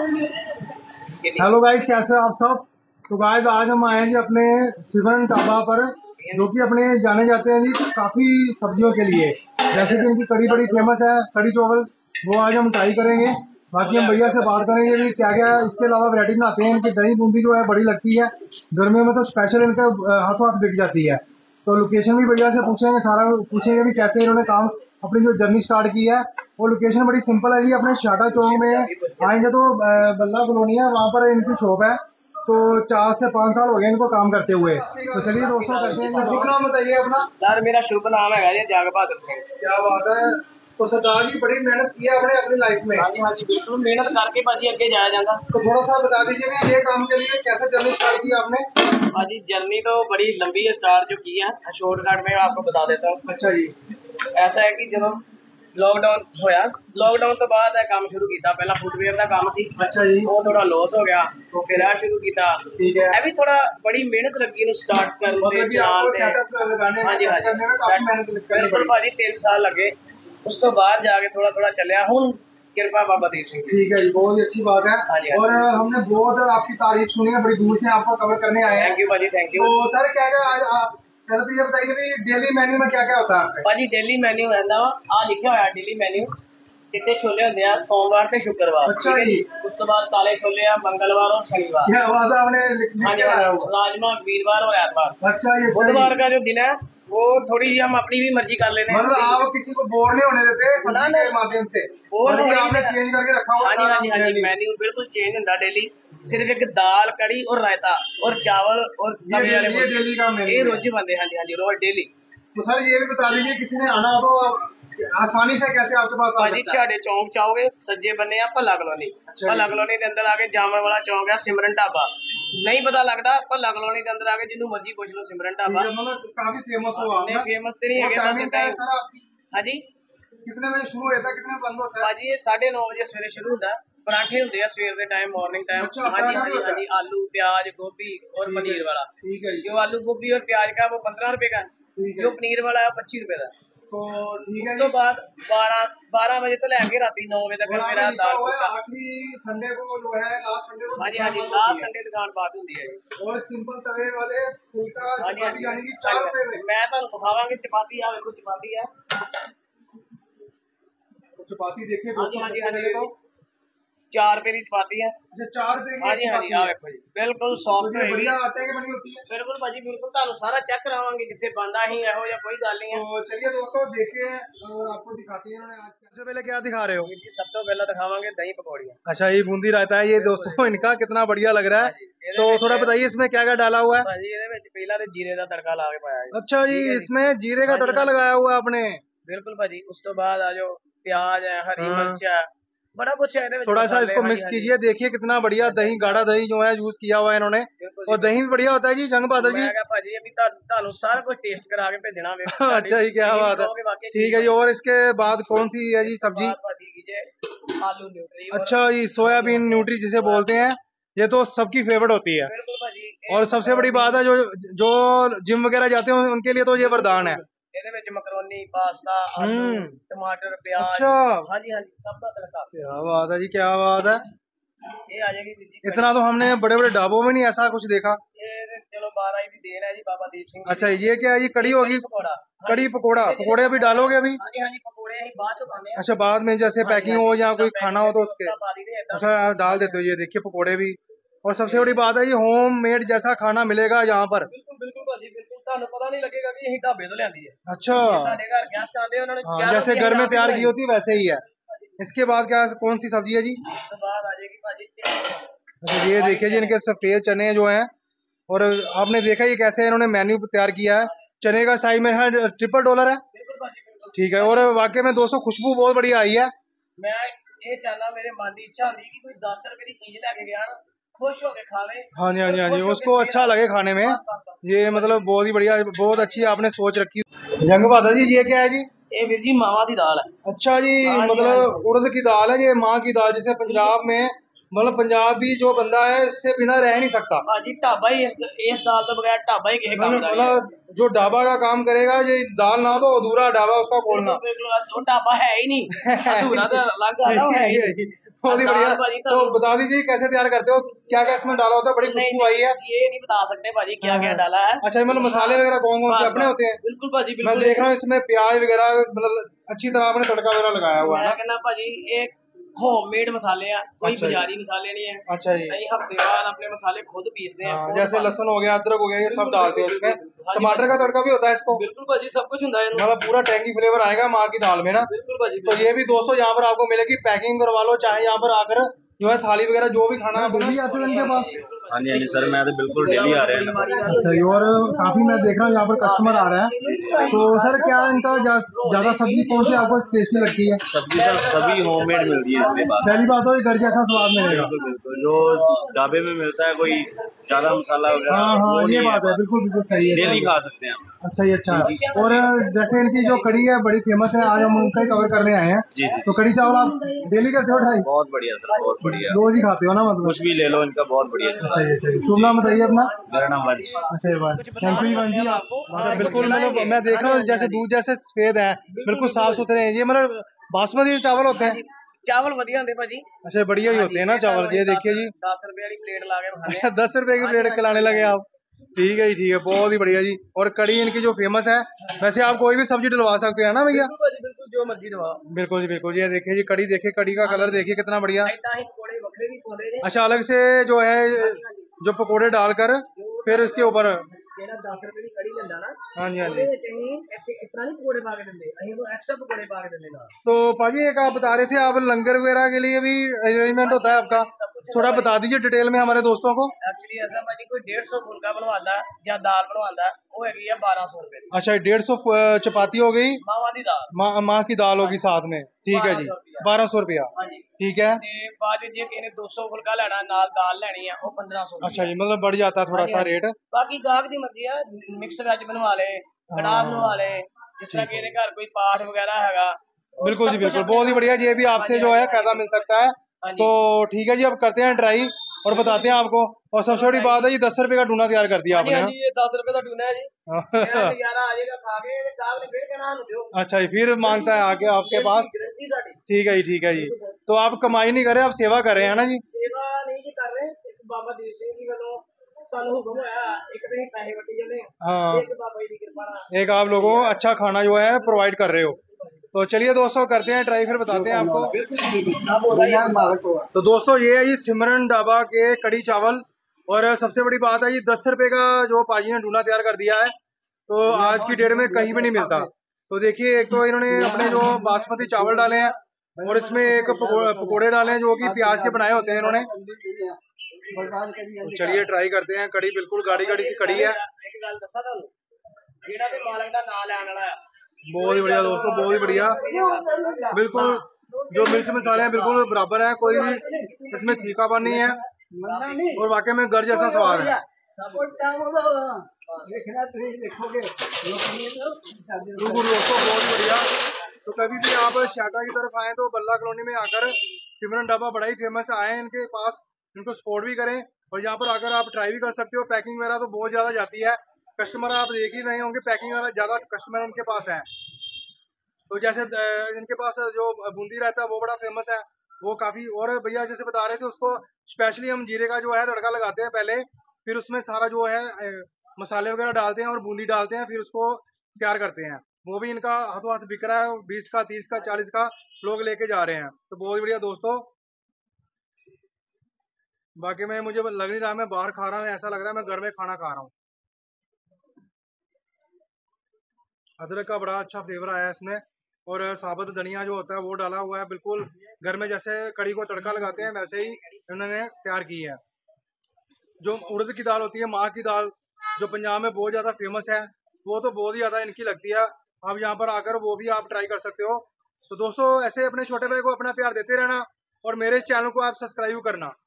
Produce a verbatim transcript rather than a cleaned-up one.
Hello guys, कैसे हो आप सब। तो गाइस आज हम आए हैं जी अपने सिमरन ढाबा पर, जो कि अपने जाने जाते हैं जी काफ़ी सब्जियों के लिए। जैसे कि इनकी कड़ी बड़ी फेमस है, कड़ी चावल, वो आज हम ट्राई करेंगे। बाकी हम भैया से बात करेंगे कि क्या क्या इसके अलावा वैरायटी बनाते हैं। इनकी दही बूंदी जो है बड़ी लगती है, गर्मियों में तो स्पेशल इनका हाथों हाथ बिक जाती है। तो लोकेशन भी भैया से पूछेंगे, सारा पूछेंगे भी कैसे इन्होंने काम अपनी जो जर्नी स्टार्ट की है। वो लोकेशन बड़ी सिंपल है जी, अपने शाटा चौक में आएंगे तो बल्ला कॉलोनी है, वहाँ पर इनकी शॉप है। तो चार से पाँच साल हो गए इनको काम करते हुए। तो चलिए दोस्तों करते हैं, शुभ नाम बताइए अपना। सर मेरा शुभ नाम है जग बहादुर सिंह। क्या बात है। तो सरदार जी बड़ी मेहनत की है आपने अपनी लाइफ में। हाँ जी हाँ जी बिल्कुल मेहनत करके भाजी अगे जाया जाता। तो थोड़ा सा बता दीजिए भी ये काम के लिए कैसे जर्नी स्टार्ट की आपने। भाजी जर्नी तो बड़ी लंबी है, स्टार्ट जो की है शॉर्टकट में आपको बता देता हूँ। अच्छा जी। ऐसा है कि जब लॉकडाउन होया, लॉकडाउन तो बाद है काम शुरू किया। पहला फुटवेयर का काम सी। अच्छा जी। वो थोड़ा लॉस हो गया तो फिर आ शुरू किया। ठीक है। अभी थोड़ा बड़ी मेहनत लगी नु स्टार्ट करने मतलब चलाने। सेटअप लगाने हाँ जी हाँ जी काफी मेहनत करनी बिल्कुल पड़ी। भाजी तीन साल लगे, उस तो बाद जाके थोड़ा थोड़ा चलिया। हुन कृपा बाबा दीप सिंह। ठीक है जी, बहुत ही अच्छी बात है। हाँ जी, और हमने बहुत आपकी तारीफ सुनी है, बड़ी दूर से आपको कवर करने आए हैं। थैंक यू भाजी थैंक यू। तो सर क्या क्या आज आप पहले तो ये बताइए भी डेली मेन्यू में क्या क्या होता है आपके। भाजी डेली मेन्यू रहता वा आ लिखा हुआ डेली मेन्यू। चिट्टे छोले होंगे आ सोमवार ते शुक्रवार। अच्छा जी। उस तो बाद काले छोले आ मंगलवार और शनिवार। क्या बात है, आपने हाँ जी राजमा वीरवार और एतवार। अच्छा ये बुधवार का जो दिन है वो थोड़ी जी हम अपनी भी मर्जी कर लेने। मतलब आप किसी को बोर नहीं होने देते सब्जी के माध्यम से। बोर आपने चेंज करके रखा हुआ। हाँ जी हाँ जी मेन्यू बिल्कुल चेंज होता डेली। सिर्फ एक दाल कड़ी और रायता और चावल और तवे वाले ये डेली का मेन्यू ये रोज बनते। हाँ जी हाँ जी रोज डेली। तो सर ये भी बता दीजिए किसी ने आना हो तो आसानी से कैसे आपके पास आ भाजी छाड़े चौक चाहोगे सज्जे बने आ भला कॉलोनी। भला कॉलोनी के अंदर आके जामन वाला चौक है सिमरन ढाबा। नहीं पता लगता भला कॉलोनी के अंदर आके जिन्हों मर्जी पूछ लो सिमरन ढाबा। मतलब काफी फेमस हो आप। नहीं फेमस तो नहीं है सर आपकी। हाँ जी कितने बजे शुरू होता है कितने बंद होता है। भाजी ये साढ़े नौ बजे सवेरे शुरू होता है। पराठे होंगे सवेर के टाइम मॉर्निंग टाइम। हाँ जी हाँ जी हाँ जी आलू प्याज गोभी और पनीर वाला। ठीक है। जो आलू गोभी और प्याज का वो पंद्रह रुपए का, जो पनीर वाला है पच्चीस रुपए का। तो ठीक है। उसके बाद बारह बारह बजे तो लेके रात नौ बजे तक मेरा दाल आखिरी संडे को जो है लास्ट संडे को। हाँ जी हाँ जी लास्ट संडे दुकान बात होती है। और सिंपल तवे वाले फुल्का चपाती यानी कि चार रुपए में। मैं तो दिखावांगी चपाती आ देखो चपाती है। चपाती देखिए दोस्तों हाँ जी हाँ जी चार रुपए की चपाती है। चार रुपए की। हाँ जी हाँ जी आ देखो जी बिल्कुल सॉफ्ट है बढ़िया आटे की बनी होती है। बिल्कुल भाजी बिल्कुल ਤੁਹਾਨੂੰ सारा चेक करावांगे जिथे बनदा ही ਇਹੋ ਜਿਹਾ कोई गल नहीं है। तो चलिए दोस्तों देखिए और आपको दिखाते हैं इन्होंने आज सबसे पहले क्या दिखा रहे हो। जी सब तो पहले दिखावांगे दही पकौड़ियां। अच्छा ये बूंदी रायता है ये दोस्तों इनका कितना बढ़िया लग रहा है। तो थोड़ा बताइए इसमें क्या क्या डाला हुआ है। भाजी ਇਹਦੇ ਵਿੱਚ ਪਹਿਲਾਂ ਤੇ जीरे ਦਾ तड़का ला के पाया। अच्छा जी इसमें जीरे का तड़का लगाया हुआ आपने। बिल्कुल भाजी उस तो बाद आ जो प्याज है हरी मिर्च है बड़ा कुछ है। थोड़ा सा इसको मिक्स कीजिए, देखिए कितना बढ़िया दही गाढ़ा दही जो है यूज किया हुआ है इन्होंने। और दही भी बढ़िया होता है जी जंग बहादुर जी। भाजी अभी ਤੁਹਾਨੂੰ सारा कुछ टेस्ट करा के भेजना। अच्छा जी क्या बात है। ठीक है जी और इसके बाद कौन सी है जी सब्जी। आलू न्यूट्री। अच्छा जी सोयाबीन न्यूट्री जिसे बोलते हैं, ये तो सबकी फेवरेट होती है। और सबसे बड़ी बात है जो जो जिम वगैरह जाते हैं उनके लिए तो ये वरदान है। मकरोनी पास्ता आलू टमाटर प्याज। अच्छा हाँ जी हाँ जी सब का तड़का। क्या बात है जी क्या बात है। ये आ जाएगी इतना तो हमने बड़े बड़े ढाबों में नहीं ऐसा कुछ देखा। ये चलो बारह ही देन है जी बाबा दीप सिंह। अच्छा ये क्या है ये कड़ी होगी। कड़ी पकोड़ा पकोड़े अभी डालोगे अभी। हाँ जी हाँ जी पकोड़े बाद में। अच्छा बाद में जैसे पैकिंग हो या कोई खाना हो तो उसके अच्छा डाल देते हो। ये देखिए पकोड़े भी। और सबसे बड़ी बात है ये होम मेड जैसा खाना मिलेगा यहाँ पर। बिल्कुल बिल्कुल भाजी बिल्कुल ਤੁਹਾਨੂੰ पता नहीं लगेगा कि यही ढाबे तो लियांदी है। अच्छा ਤੁਹਾਡੇ ਘਰ गेस्ट आते हैं उन्होंने हाँ, जैसे घर में तैयार की होती है वैसे ही है। इसके बाद क्या कौन सी सब्जी है जी। बाद आ जाएगी भाजी। अच्छा ये देखिए जी इनके सफेद चने जो हैं। और आपने देखा ये कैसे इन्होंने मेन्यू तैयार किया है। चने का साइज में है ट्रिपल डॉलर है। ठीक है और वाकई में दोस्तों खुशबू बहुत बढ़िया आई है। मैं ये चाहना मेरे मन की इच्छा होती है कि कोई दस रुपए की चीज लेके गया ना खुश होके खावे। हाँ जी हाँ जी हाँ जी उसको अच्छा लगे खाने में। ये मतलब बहुत ही बढ़िया बहुत अच्छी आपने सोच रखी। जंग बहादुर जी ये क्या है जी। ये वीर जी मावा की दाल है। अच्छा जी मतलब उड़द की दाल है ये माँ की दाल जिसे पंजाब में मतलब पंजाबी जो बंदा है इससे बिना रह नहीं सकता। भाजी ढाबा ही इस, इस दाल तो बगैर ढाबा ही किसी काम का मतलब जो ढाबा का काम करेगा ये दाल ना तो अधूरा ढाबा उसका खोलना। ढाबा है ही नहीं अधूरा तो अलग है। बहुत ही बढ़िया। दाल भाजी तो बता दीजिए कैसे तैयार करते हो, क्या क्या इसमें डाला होता है? बड़ी नहीं खुशबू आई है। ये नहीं बता सकते भाजी क्या क्या डाला है। अच्छा, मतलब मसाले वगैरह कौन कौन से बस, अपने बस, होते हैं? बिल्कुल भाजी मैं बिल्कुल। देख रहा हूँ इसमें प्याज वगैरह मतलब अच्छी तरह आपने तड़का वगैरह लगाया हुआ है मैं ना। कहना भाजी एक होममेड मसाले हैं, कोई अच्छा जी। बाजारी मसाले नहीं है। अच्छा जी। नहीं, हफ्ते बाद अपने मसाले खुद पीसते हैं, हाँ, खुद जैसे पाते लहसुन हो गया, अदरक हो गया, ये सब बिल्कुल, डालते हो बिल्कुल, इसमें। बिल्कुल, हाँ जी, टमाटर का तड़का भी होता है इसको? बिल्कुल भाजी, सब कुछ होता है इनमें। मतलब पूरा टैंगी फ्लेवर आएगा माँ की दाल में ना। बिल्कुल भाजी, तो ये भी दोस्तों यहाँ पर आपको मिलेगी, पैकिंग करवा लो, चाहे यहाँ पर आकर जो है थाली वगैरह जो भी खाना है डेली आते हो इनके पास? हाँ जी हाँ जी सर, मैं तो बिल्कुल डेली आ रहे हैं ना। अच्छा जी। और काफी मैं देख रहा हूँ यहाँ पर कस्टमर आ रहा है। तो सर क्या इनका ज्यादा सब्जी कौन सी आपको टेस्टी लगती है? सब्जी सर सभी होममेड मिलती है इनके पास। पहली बात हो घर जैसा स्वाद मिलेगा। बिल्कुल बिल्कुल, जो ढाबे में मिलता है कोई ज्यादा मसाला वगैरह, हाँ हाँ, वो ये नहीं बात है, बिल्कुल बिल्कुल सही है, डेली सही खा है। सकते हैं हम। अच्छा ये अच्छा है। और जैसे इनकी जो कड़ी है बड़ी फेमस है, आज हम उनका ही कवर करने आए हैं। जी जी। तो कड़ी चावल आप डेली करते हो ट्राई? बहुत बढ़िया सर, बहुत बढ़िया। रोज ही खाते हो ना मतलब? कुछ भी ले लो इनका, बहुत बढ़िया चलता है। चाहिए चाहिए। शुभ नाम बताइए अपना। मेरा नाम वंश। अच्छा बात, थैंक यू वंश जी। आप मतलब बिल्कुल खिलाएंगे। मतलब मैं देख रहा हूँ जैसे दूध जैसे सफेद है, बिल्कुल साफ सुथरे हैं। ये मतलब बासमती चावल होते हैं? चावल वधिया होंगे भाजी। अच्छा, बढ़िया ही होते हैं ना चावल। ये देखिए जी, दस रुपए वाली प्लेट ला के खाने। अच्छा दस रुपए की प्लेट खिलाने लगे आप। ठीक है जी, ठीक है, बहुत ही बढ़िया जी। और कड़ी इनकी जो फेमस है, वैसे आप कोई भी सब्जी डलवा सकते हैं ना भैया? बिल्कुल भाजी बिल्कुल, जो मर्जी दवा। बिल्कुल जी बिल्कुल। ये देखिए जी कड़ी, देखिए कड़ी का कलर देखिए कितना बढ़िया। ऐसा ही पकोड़े वखरे भी खोले दे। अच्छा, अलग से जो है जो पकोड़े डालकर फिर इसके ऊपर। ਜਿਹੜਾ दस रुपए ਦੀ ਕੜੀ ਲੈਂਦਾ ਨਾ, हाँ जी हाँ ਉਹਦੇ जी। ਵਿੱਚ ਅਸੀਂ ਇੱਥੇ ਇਸ ਤਰ੍ਹਾਂ ਨਹੀਂ ਪਕੌੜੇ ਪਾ ਕੇ ਦਿੰਦੇ, ਅਸੀਂ ਉਹਨੂੰ ਐਕਸਟਰਾ ਪਕੌੜੇ ਪਾ ਕੇ ਦਿੰਦੇ ਨਾਲ। तो पाजी एक आप बता रहे थे आप लंगर वगैरह के लिए भी अरेंजमेंट होता है आपका, थोड़ा बता दीजिए डिटेल में हमारे दोस्तों को। एक्चुअली ऐसा भाजी कोई डेढ़ सौ फुलका बनवाता ਜਾਂ दाल बनवाता वो हैगी है बारह सौ रुपए ਦੀ। अच्छा, डेढ़ सौ चपाती हो गई, ਮਾਵਾਂ ਦੀ ਦਾਲ। माँ माँ की दाल होगी साथ में। ठीक है जी, बारह सौ रुपया। ਹਾਂਜੀ ठीक है। ਤੇ ਬਾਅਦ ਜੇ ਕਿਸੇ ਨੇ दो सौ फुलका ਲੈਣਾ ਨਾਲ ਦਾਲ ਲੈਣੀ ਆ ਉਹ पंद्रह सौ। अच्छा जी, मतलब बढ़ जाता है थोड़ा सा रेट। ਬਾਕੀ ਗਾਹਕ ਦੀ ਮਰਜ਼ੀ ਆ, ਮਿਕਸ ਵੈਜ ਬਣਵਾ ਲੇ, ਕੜਾਹ ਬਣਵਾ ਲੇ, ਜਿਸ ਤਰ੍ਹਾਂ ਕਿ ਇਹਦੇ ਘਰ ਕੋਈ ਪਾਠ ਵਗੈरह हैगा। बिल्कुल जी बिल्कुल, बहुत ही बढ़िया। ये भी आपसे जो है फायदा मिल सकता है। तो ठीक है जी, अब करते हैं ट्राई और बताते हैं आपको। और सबसे बड़ी बात है जी, दस रुपए का डूना तैयार कर दिया आपने। ਹਾਂਜੀ ਇਹ दस रुपए ਦਾ डूना है जी। नजारा आ जाएगा खा के, गाहक ने फिर कहना ਸਾਨੂੰ ਦਿਓ। अच्छा जी, फिर मांगता है आके आपके पास। गारंटी साडी। ठीक है जी, ठीक है जी। तो आप कमाई नहीं कर रहे, आप सेवा कर रहे हैं ना जी? सेवा नहीं जी कर रहे, एक बाबा दीप सिंह जी ਵੱਲੋਂ ਸਾਨੂੰ ਹੁਕਮ ਹੋਇਆ, ਇੱਕ ਤੇ ਪੈਸੇ ਵਟੀ ਜਾਂਦੇ, हाँ, ਇੱਕ ਬਾਬਾ ਜੀ ਦੀ ਕਿਰਪਾ ਨਾਲ। एक आप लोगों को अच्छा खाना जो है प्रोवाइड कर रहे हो। तो चलिए दोस्तों करते हैं ट्राई, फिर बताते हैं आपको। तो दोस्तों ये है जी सिमरन ढाबा के कड़ी चावल। और सबसे बड़ी बात है जी, दस रुपए का जो पाजी ने डूना तैयार कर दिया है, तो आज की डेट में कहीं भी नहीं मिलता। तो देखिए, एक तो इन्होंने अपने जो बासमती चावल डाले हैं और इसमें एक पकोड़े डाले हैं जो कि प्याज के बनाए होते हैं इन्होंने। तो चलिए ट्राई करते हैं। कड़ी बिल्कुल गाढ़ी गाढ़ी सी कड़ी है। ਇੱਕ ਗੱਲ ਦੱਸਾਂ ਤੁਹਾਨੂੰ, ਜਿਹੜਾ ਤੇ ਮਾਲਕ ਦਾ ਨਾਮ ਲੈਣ ਵਾਲਾ ਹੈ, बहुत ही बढ़िया दोस्तों, बहुत ही बढ़िया। बिल्कुल जो मिर्च मसाले हैं बिल्कुल बराबर है, कोई भी इसमें तीखापन नहीं है और वाकई में घर जैसा स्वाद है। बिल्कुल दोस्तों, बहुत ही बढ़िया। तो कभी भी आप शाटा की तरफ आए तो बल्ला कॉलोनी में आकर सिमरन ढाबा बड़ा ही फेमस आए इनके पास, इनको सपोर्ट भी करें और यहाँ पर आकर आप ट्राई भी कर सकते हो। पैकिंग वगैरह तो बहुत ज्यादा जाती है, कस्टमर आप देख ही रहे होंगे, पैकिंग वाला ज्यादा कस्टमर उनके पास है। तो जैसे इनके पास जो बूंदी रहता है वो बड़ा फेमस है, वो काफी। और भैया जैसे बता रहे थे, उसको स्पेशली हम जीरे का जो है तड़का लगाते हैं पहले, फिर उसमें सारा जो है मसाले वगैरह डालते हैं और बूंदी डालते हैं, फिर उसको तैयार करते हैं। वो भी इनका हाथों हाथ बिक रहा है, बीस का, तीस का, चालीस का लोग लेके जा रहे हैं। तो बहुत बढ़िया दोस्तों। बाकी में मुझे लग नहीं रहा मैं बाहर खा रहा हूँ, ऐसा लग रहा है मैं घर में खाना खा रहा हूँ। अदरक का बड़ा अच्छा फ्लेवर आया है इसमें और साबुत धनिया जो होता है वो डाला हुआ है। बिल्कुल घर में जैसे कड़ी को तड़का लगाते हैं वैसे ही इन्होंने तैयार की है। जो उड़द की दाल होती है, माँ की दाल, जो पंजाब में बहुत ज्यादा फेमस है, वो तो बहुत ही ज्यादा इनकी लगती है। आप यहाँ पर आकर वो भी आप ट्राई कर सकते हो। तो दोस्तों ऐसे अपने छोटे भाई को अपना प्यार देते रहना और मेरे इस चैनल को आप सब्सक्राइब करना।